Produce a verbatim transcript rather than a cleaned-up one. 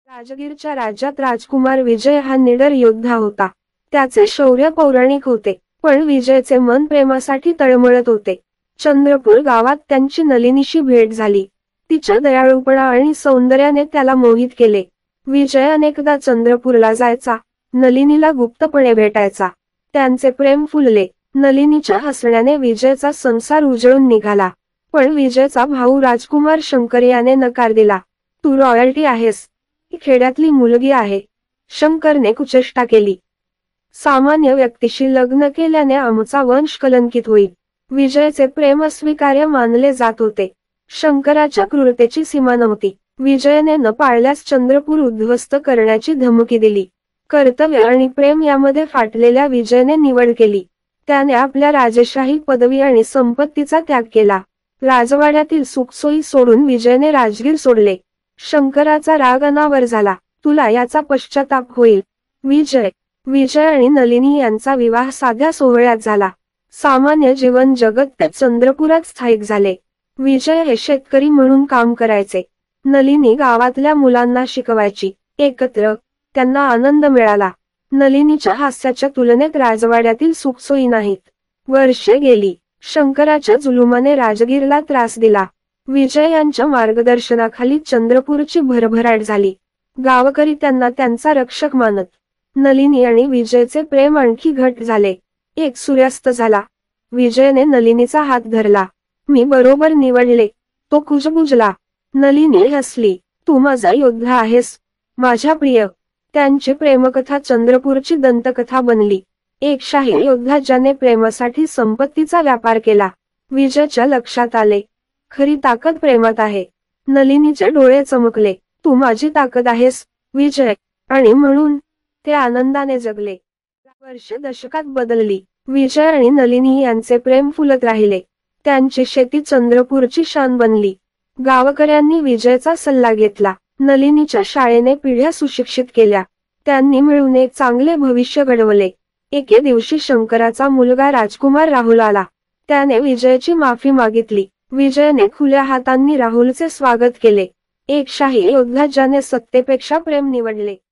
राजगीरच्या राज्यात राजकुमार विजय हा निडर योद्धा होता. त्याचे शौर्य पौराणिक होते, पण विजयचे मन प्रेमासाठी तळमळत होते. चंद्रपूर गावात त्यांची नलिनीशी भेट झाली. तिच्या दयाळूपणा आणि सौंदर्याने त्याला मोहित केले. विजय अनेकदा चंद्रपूरला जायचा, नलिनीला गुप्तपणे भेटायचा. त्यांचे प्रेम फुलले. नलिनीच्या हसण्याने विजयचा संसार उजळून निघाला. पण विजयचा भाऊ राजकुमार शंकर याने नकार दिला. तू रॉयल्टी आहेस, ही खेड्यातली मुलगी आहे. शंकरने कुचेष्टा केली. सामान्य व्यक्तीशी लग्न केल्याने आमचा वंश कलंकित होईल. विजयचे प्रेम अस्वीकार्य मानले जात होते. शंकराच्या क्रूरतेची सीमा नव्हती. विजयने न पाळल्यास चंद्रपूर उद्ध्वस्त करण्याची धमकी दिली. कर्तव्य आणि प्रेम यामध्ये फाटलेल्या विजयने निवड केली. त्याने आपल्या राजेशाही पदवी आणि संपत्तीचा त्याग केला. राजवाड्यातील सुखसोयी सोडून विजयने राजगीर सोडले. शंकराचा राग अनावर झाला. तुला याचा पश्चाताप होईल. विजय विजय आणि नलिनी यांचा विवाह साध्या सोहळ्यात झाला. सामान्य जीवन जगत ते चंद्रपुरात स्थायिक झाले. विजय हे शेतकरी म्हणून काम करायचे. नलिनी गावातल्या मुलांना शिकवायची. एकत्र त्यांना आनंद मिळाला. नलिनीच्या हास्याच्या तुलनेत राजवाड्यातील सुखसोयी नाहीत. वर्षे गेली. शंकराच्या जुलुमाने राजगीरला त्रास दिला. विजय यांच्या मार्गदर्शनाखाली चंद्रपूरची भरभराट झाली. गावकरी त्यांना त्यांचा रक्षक मानत. नलिनी आणि विजयचे प्रेम आणखी घट झाले. एक सूर्यास्त झाला. विजयने नलिनीचा हात धरला. मी बरोबर निवडले, तो कुजबुजला. नलिनी हसली. तू माझा योद्धा आहेस, माझ्या प्रिय. त्यांची प्रेमकथा चंद्रपूरची दंतकथा बनली. एक शाही योद्धा ज्याने प्रेमासाठी संपत्तीचा व्यापार केला. विजयच्या लक्षात आले, खरी ताकद प्रेमात आहे. नलिनीचे डोळे चमकले. तू माझी ताकद आहेस, विजय. आणि म्हणून ते आनंदाने जगले. वर्षे दशकात बदलली. विजय आणि नलिनी यांचे प्रेम फुलत राहिले. त्यांची शेती चंद्रपूरची शान बनली. गावकऱ्यांनी विजयचा सल्ला घेतला. नलिनीच्या शाळेने पिढ्या सुशिक्षित केल्या. त्यांनी मिळून एक चांगले भविष्य घडवले. एके दिवशी शंकराचा मुलगा राजकुमार राहुल आला. त्याने विजयची माफी मागितली. विजयने खुल्या हातांनी राहुलचे स्वागत केले. एक शाही योद्धा ज्याने सत्तेपेक्षा प्रेम निवडले.